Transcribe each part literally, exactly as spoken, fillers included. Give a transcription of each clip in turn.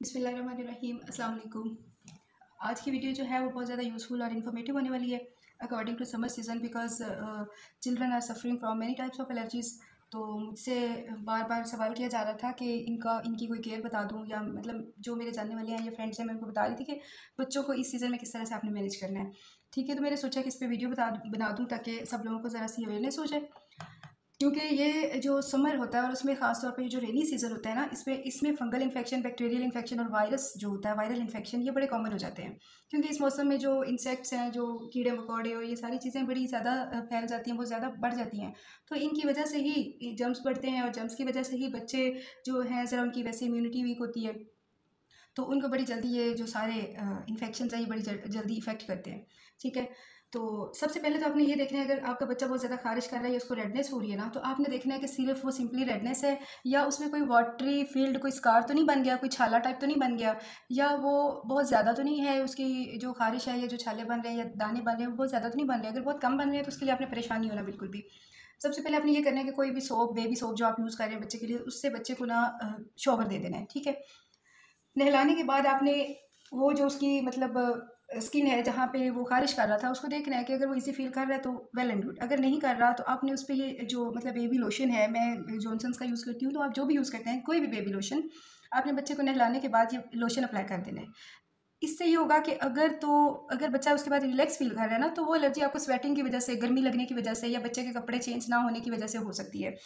बिस्मिल्लाहिर्रहमानिर्रहीम अस्सलाम वालेकुम। आज की वीडियो जो है वो बहुत ज़्यादा यूज़फुल और इन्फॉर्मेटिव होने वाली है according to summer season because children are suffering from many types of allergies. तो मुझसे बार बार सवाल किया जा रहा था कि इनका इनकी कोई केयर बता दूं, या मतलब जो मेरे जानने वाले हैं या फ्रेंड्स हैं मैं उनको बता रही थी कि बच्चों को इस सीज़न में किस तरह से आपने मैनेज करना है। ठीक है, तो मैंने सोचा कि इस पर वीडियो बता बना दूँ ताकि सब लोगों को ज़रा सी अवेयरनेस हो जाए, क्योंकि ये जो समर होता है और उसमें ख़ास तौर पे जो रेनी सीज़न होता है ना, इसमें इसमें फंगल इन्फेक्शन, बैक्टीरियल इन्फेक्शन और वायरस जो होता है, वायरल इन्फेक्शन, ये बड़े कॉमन हो जाते हैं। क्योंकि इस मौसम में जो इंसेक्ट्स हैं, जो कीड़े मकोड़े और ये सारी चीज़ें बड़ी ज़्यादा फैल जाती हैं, बहुत ज़्यादा बढ़ जाती हैं। तो इनकी वजह से ही जर्म्स बढ़ते हैं और जर्म्स की वजह से ही बच्चे जो हैं ज़रा उनकी वैसे इम्यूनिटी वीक होती है, तो उनको बड़ी जल्दी ये जो सारे इन्फेक्शन है ये बड़ी जल्दी इफेक्ट करते हैं। ठीक है, तो सबसे पहले तो आपने ये देखना है, अगर आपका बच्चा बहुत ज़्यादा खारिश कर रहा है या उसको रेडनेस हो रही है ना, तो आपने देखना है कि सिर्फ वो सिंपली रेडनेस है या उसमें कोई वाटरी फील्ड, कोई स्कार तो नहीं बन गया, कोई छाला टाइप तो नहीं बन गया, या वो बहुत ज़्यादा तो नहीं है, उसकी जो खारिश है या जो छाले बन रहे हैं या दाने बन रहे हैं वो बहुत ज़्यादा तो नहीं बन रहे। अगर बहुत कम बन रहे हैं तो उसके लिए आपने परेशान नहीं होना बिल्कुल भी। सबसे पहले आपने ये करना है कि कोई भी सोप, बेबी सोप जो आप यूज़ कर रहे हैं बच्चे के लिए, उससे बच्चे को ना शॉवर दे देना है। ठीक है, नहलाने के बाद आपने वो जो उसकी मतलब स्किन है जहाँ पे वो खारिश कर रहा था उसको देखना है कि अगर वो इजी फील कर रहा है तो वेल एंड गुड। अगर नहीं कर रहा तो आपने उस पर ये जो मतलब बेबी लोशन है, मैं जॉनसन्स का यूज़ करती हूँ, तो आप जो भी यूज़ करते हैं कोई भी बेबी लोशन, आपने बच्चे को नहलाने के बाद ये लोशन अप्लाई कर देना है। इससे ये होगा कि अगर तो अगर बच्चा उसके बाद रिलैक्स फील कर रहा है ना, तो वो एलर्जी आपको स्वेटिंग की वजह से, गर्मी लगने की वजह से या बच्चे के कपड़े चेंज ना होने की वजह से हो सकती है।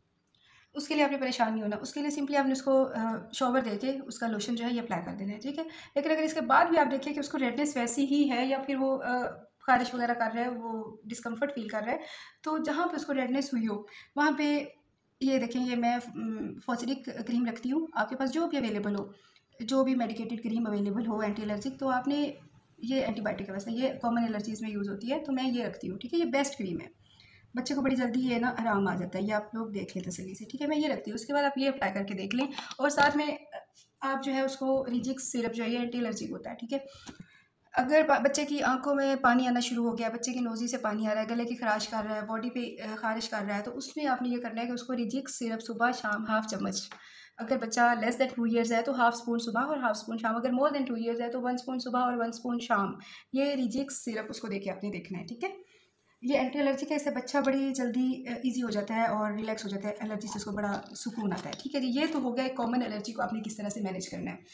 उसके लिए आपने परेशान नहीं होना, उसके लिए सिंपली आपने उसको शॉवर देके उसका लोशन जो है ये अप्लाई कर देना है। ठीक है, लेकिन अगर इसके बाद भी आप देखिए कि उसको रेडनेस वैसी ही है या फिर वो खारिश वगैरह कर रहा है, वो डिस्कम्फर्ट फील कर रहा है, तो जहाँ पे उसको रेडनेस हुई हो वहाँ पे ये देखें, ये मैं फॉस्टिक क्रीम रखती हूँ, आपके पास जो भी अवेलेबल हो, जो भी मेडिकेटेड क्रीम अवेलेबल हो एंटी एलर्जिक, तो आपने ये एंटीबायोटिक है वैसे, ये कॉमन एलर्जीज़ में यूज़ होती है, तो मैं ये रखती हूँ। ठीक है, ये बेस्ट क्रीम है, बच्चे को बड़ी जल्दी ये ना आराम आ जाता है, ये आप लोग देख लें तसल्ली से। ठीक है, मैं ये रखती हूँ, उसके बाद आप ये अप्लाई करके देख लें, और साथ में आप जो है उसको रिजिक्स सिरप जो है ये एंटी एलर्जिक होता है। ठीक है, अगर बच्चे की आंखों में पानी आना शुरू हो गया, बच्चे की नोज़ी से पानी आ रहा है, गले की खराश कर रहा है, बॉडी पे खारिश कर रहा है, तो उसमें आपने ये करना है कि उसको रिजिक्स सिरप सुबह शाम हाफ चम्मच, अगर बच्चा लेस दैन टू ईयर्स है तो हाफ स्पून सुबह और हाफ स्पून शाम, अगर मोर देन टू ईयर्स है तो वन स्पून सुबह और वन स्पून शाम, ये रिजिक्स सिरप उसको देके आपने देखना है। ठीक है, ये एंटी एलर्जी का, इससे बच्चा बड़ी जल्दी इजी हो जाता है और रिलैक्स हो जाता है, एलर्जी से उसको बड़ा सुकून आता है। ठीक है जी, ये तो हो गया एक कॉमन एलर्जी को आपने किस तरह से मैनेज करना है।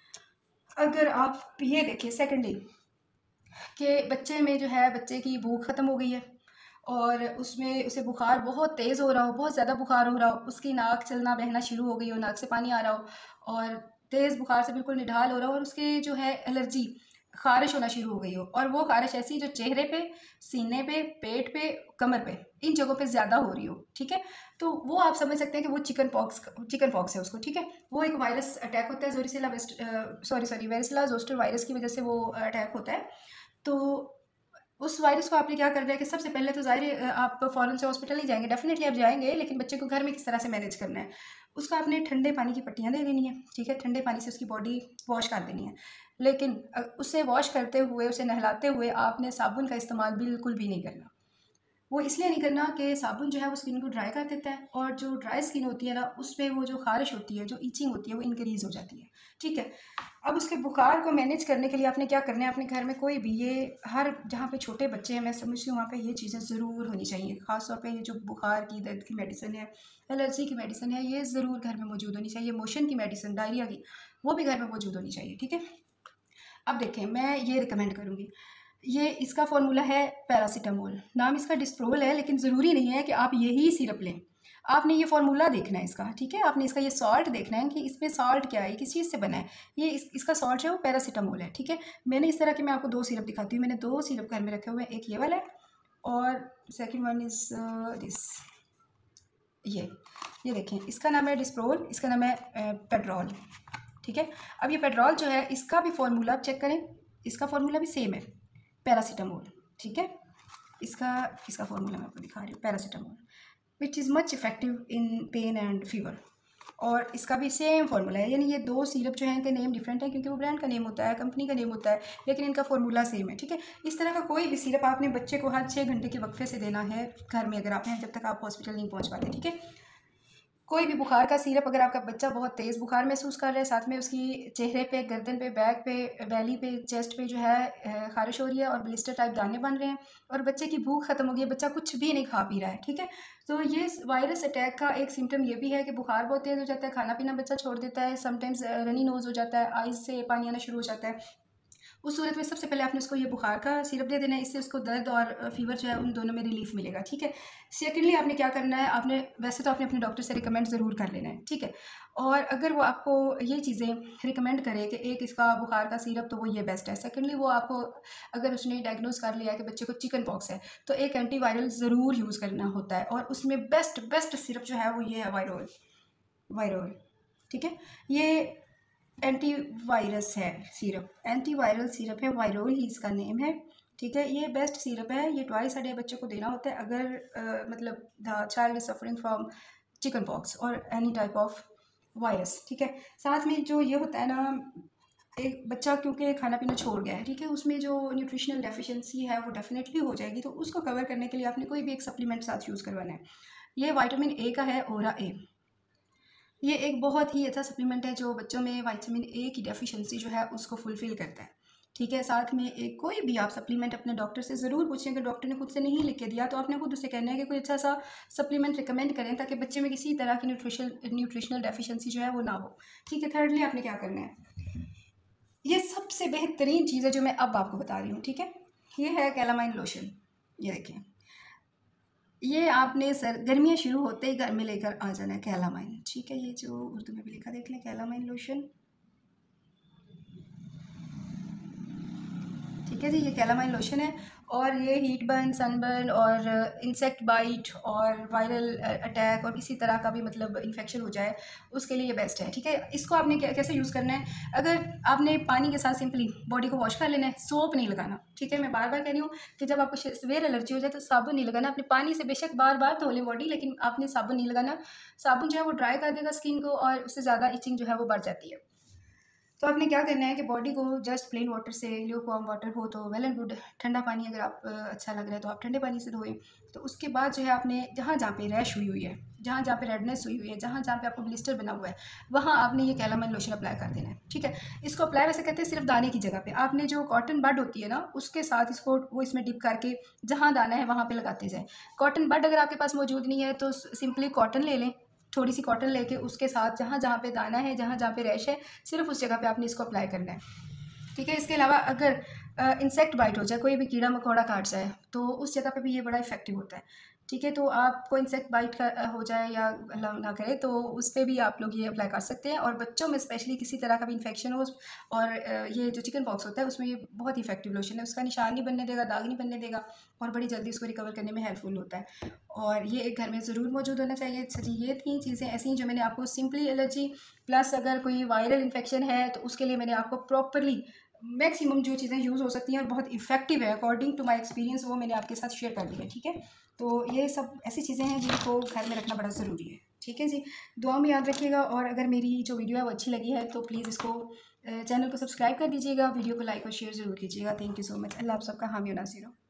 अगर आप ये देखिए सेकेंडली कि बच्चे में जो है, बच्चे की भूख ख़त्म हो गई है और उसमें उसे बुखार बहुत तेज़ हो रहा हो, बहुत ज़्यादा बुखार हो रहा हो, उसकी नाक चलना बहना शुरू हो गई हो, नाक से पानी आ रहा हो और तेज़ बुखार से बिल्कुल निढाल हो रहा हो, और उसके जो है एलर्जी खारिश होना शुरू हो गई हो, और वो खारिश ऐसी जो चेहरे पे, सीने पे, पेट पे, कमर पे, इन जगहों पे ज़्यादा हो रही हो। ठीक है, तो वो आप समझ सकते हैं कि वो चिकन पॉक्स चिकन पॉक्स है उसको। ठीक है, वो एक वायरस अटैक होता है, जोरिसिला वेस्ट sorry sorry varicella zoster virus की वजह से वो अटैक होता है। तो उस वायरस को आपने क्या करना है कि सबसे पहले तो ज़ाहिर आप फ़ौरन से हॉस्पिटल नहीं जाएंगे, डेफिनेटली आप जाएंगे, लेकिन बच्चे को घर में किस तरह से मैनेज करना है, उसका आपने ठंडे पानी की पट्टियाँ दे देनी है। ठीक है, ठंडे पानी से उसकी बॉडी वॉश कर देनी है, लेकिन उसे वॉश करते हुए, उसे नहलाते हुए आपने साबुन का इस्तेमाल बिल्कुल भी नहीं करना। वो इसलिए नहीं करना कि साबुन जो है वो स्किन को ड्राई कर देता है, और जो ड्राई स्किन होती है ना, उसमें वो जो खारिश होती है, जो ईचिंग होती है, वो इंक्रीज हो जाती है। ठीक है, अब उसके बुखार को मैनेज करने के लिए आपने क्या करना है, अपने घर में कोई भी ये हर जहाँ पे छोटे बच्चे हैं, मैं समझती हूँ वहाँ पे ये चीज़ें ज़रूर होनी चाहिए। ख़ासतौर पे ये जो बुखार की, दर्द की मेडिसिन है, एलर्जी की मेडिसिन है, ये ज़रूर घर में मौजूद होनी चाहिए। मोशन की मेडिसिन, डायरिया की, वो भी घर में मौजूद होनी चाहिए। ठीक है, अब देखें, मैं ये रिकमेंड करूँगी, ये इसका फॉर्मूला है पैरासीटामोल, नाम इसका डिस्प्रोल है, लेकिन ज़रूरी नहीं है कि आप यही सिरप लें, आपने ये फार्मूला देखना है इसका। ठीक है, आपने इसका ये सॉल्ट देखना है कि इसमें सॉल्ट क्या है, किस चीज़ से बना है, ये इस, इसका सॉल्ट है वो पैरासीटामोल है। ठीक है, मैंने इस तरह के, मैं आपको दो सिरप दिखाती हूँ, मैंने दो सिरप घर में रखे हुए हैं, एक ये वाला है और सेकेंड वन इज़ दिस, ये ये देखें, इसका नाम है डिस्प्रोल, इसका नाम है पेट्रोल। ठीक है, अब ये पेट्रोल जो है इसका भी फार्मूला आप चेक करें, इसका फार्मूला भी सेम है, पैरासीटामोल। ठीक है, इसका इसका फार्मूला मैं आपको दिखा रही हूँ, paracetamol which is much effective in pain and fever, और इसका भी सेम फार्मूला है। यानी ये दो सिरप जो हैं इनके नेम डिफरेंट है, क्योंकि वो ब्रांड का नेम होता है, कंपनी का नेम होता है, लेकिन इनका फार्मूला सेम है। ठीक है, इस तरह का कोई भी सिरप आपने बच्चे को हर छः घंटे के वक्फे से देना है घर में, अगर आप हैं, जब तक आप हॉस्पिटल नहीं पहुँच पाते। ठीक है, कोई भी बुखार का सिरप, अगर आपका बच्चा बहुत तेज़ बुखार महसूस कर रहा है, साथ में उसकी चेहरे पे, गर्दन पे, बैक पे, बेली पे, चेस्ट पे जो है ख़ारिश हो रही है और ब्लिस्टर टाइप दाने बन रहे हैं और बच्चे की भूख ख़त्म हो गई है, बच्चा कुछ भी नहीं खा पी रहा है, ठीक है। तो ये वायरस अटैक का एक सिम्टम ये भी है कि बुखार बहुत तेज़ हो जाता है, खाना पीना बच्चा छोड़ देता है, समटाइम्स रनी नोज़ हो जाता है, आइज़ से पानी आना शुरू हो जाता है। उस सूरत में सबसे पहले आपने उसको ये बुखार का सिरप दे देना है, इससे उसको दर्द और फीवर जो है उन दोनों में रिलीफ मिलेगा, ठीक है। सेकेंडली आपने क्या करना है, आपने वैसे तो आपने अपने डॉक्टर से रिकमेंड ज़रूर कर लेना है, ठीक है। और अगर वो आपको ये चीज़ें रिकमेंड करे कि एक इसका बुखार का सिरप, तो वो ये बेस्ट है। सेकेंडली वो आपको अगर उसने डायग्नोज कर लिया है कि बच्चे को चिकन पॉक्स है, तो एक एंटीवायरल ज़रूर यूज़ करना होता है और उसमें बेस्ट बेस्ट सिरप जो है वो ये है वायरोल वायरोल ठीक है। ये एंटीवायरस है सिरप, एंटीवायरल सिरप है, वायरोल ही इसका नेम है, ठीक है। ये बेस्ट सिरप है, ये ट्वाइस a डे बच्चे को देना होता है अगर uh, मतलब the child is suffering from chicken pox और एनी टाइप ऑफ वायरस, ठीक है। साथ में जो ये होता है ना, एक बच्चा क्योंकि खाना पीना छोड़ गया है, ठीक है, उसमें जो न्यूट्रिशनल डेफिशिएंसी है वो डेफिनेटली हो जाएगी, तो उसको कवर करने के लिए आपने कोई भी एक सप्लीमेंट साथ यूज़ करवाना है। ये विटामिन ए का है, ओरा ए। ये एक बहुत ही अच्छा सप्लीमेंट है जो बच्चों में विटामिन ए की डेफिशिएंसी जो है उसको फुलफ़िल करता है, ठीक है। साथ में एक कोई भी आप सप्लीमेंट अपने डॉक्टर से ज़रूर पूछें, अगर डॉक्टर ने खुद से नहीं लिख के दिया तो आपने खुद उससे कहना है कि कोई अच्छा सा सप्लीमेंट रिकमेंड करें ताकि बच्चे में किसी तरह की न्यूट्रिशन न्यूट्रिशनल डेफिशिएंसी जो है वो ना हो, ठीक है। थर्डली आपने क्या करना है, ये सबसे बेहतरीन चीज़ है जो मैं अब आपको बता रही हूँ, ठीक है। ये है कैलामाइन लोशन, ये देखिए, ये आपने सर गर्मियाँ शुरू होते ही घर में लेकर आ जाना है कैलामाइन, ठीक है। ये जो उर्दू में भी लिखा देख लें, कैलामाइन लोशन, ठीक है जी। ये कैलामाइन लोशन है और ये हीट बर्न, सनबर्न और इंसेक्ट बाइट और वायरल अटैक और किसी तरह का भी मतलब इन्फेक्शन हो जाए उसके लिए ये बेस्ट है, ठीक है। इसको आपने कैसे यूज़ करना है, अगर आपने पानी के साथ सिंपली बॉडी को वॉश कर लेना है, सोप नहीं लगाना, ठीक है। मैं बार बार कह रही हूँ कि जब आपको सीवियर एलर्जी हो जाए तो साबुन नहीं लगाना, अपने पानी से बेशक बार बार धो लें बॉडी, लेकिन आपने साबुन नहीं लगाना। साबुन जो है वो ड्राई कर देगा स्किन को और उससे ज़्यादा इचिंग जो है वो बढ़ जाती है। तो आपने क्या करना है कि बॉडी को जस्ट प्लेन वाटर से, ल्यूक वार्म वाटर हो तो वेल एंड गुड, ठंडा पानी अगर आप अच्छा लग रहा है तो आप ठंडे पानी से धोएं। तो उसके बाद जो है आपने जहाँ जहाँ पे रैश हुई हुई है, जहाँ जहाँ पे रेडनेस हुई हुई है, जहाँ जहाँ पे आपको ब्लिस्टर बना हुआ है, वहाँ आपने ये कैलामाइन लोशन अप्लाई कर देना है, ठीक है। इसको अप्लाई वैसे कहते हैं सिर्फ दाने की जगह पे, आपने जो कॉटन बड होती है ना उसके साथ इसको वो इसमें डिप करके जहाँ दाना है वहाँ पे लगाते जाए। कॉटन बड अगर आपके पास मौजूद नहीं है तो सिंपली कॉटन ले लें, थोड़ी सी कॉटन लेके उसके साथ जहाँ जहाँ पे दाना है, जहाँ जहाँ पे रैश है, सिर्फ उस जगह पे आपने इसको अप्लाई करना है, ठीक है। इसके अलावा अगर इंसेक्ट बाइट हो जाए, कोई भी कीड़ा मकोड़ा काट जाए, तो उस जगह पे भी ये बड़ा इफेक्टिव होता है, ठीक है। तो आपको इंसेक्ट बाइट का हो जाए या अल्लाह ना करे तो उस पर भी आप लोग ये अप्लाई कर सकते हैं। और बच्चों में स्पेशली किसी तरह का भी इन्फेक्शन हो और ये जो चिकन पॉक्स होता है उसमें ये बहुत इफेक्टिव लोशन है, उसका निशान नहीं बनने देगा, दाग नहीं बनने देगा और बड़ी जल्दी उसको रिकवर करने में हेल्पफुल होता है। और ये एक घर में ज़रूर मौजूद होना चाहिए। अच्छा जी, ये तीन चीज़ें ऐसी हैं जो मैंने आपको सिंपली एलर्जी प्लस अगर कोई वायरल इन्फेक्शन है तो उसके लिए मैंने आपको प्रॉपरली मैक्सिमम जो चीज़ें यूज़ हो सकती हैं और बहुत इफेक्टिव है अकॉर्डिंग टू माय एक्सपीरियंस, वो मैंने आपके साथ शेयर कर दी है, ठीक है। तो ये सब ऐसी चीज़ें हैं जिनको घर में रखना बड़ा ज़रूरी है, ठीक है जी। दुआ में याद रखिएगा और अगर मेरी जो वीडियो है वो अच्छी लगी है तो प्लीज़ इसको चैनल को सब्सक्राइब कर दीजिएगा, वीडियो को लाइक और शेयर ज़रूर कीजिएगा। Thank you so much. Allah आप सबका हामी और नासिर हो।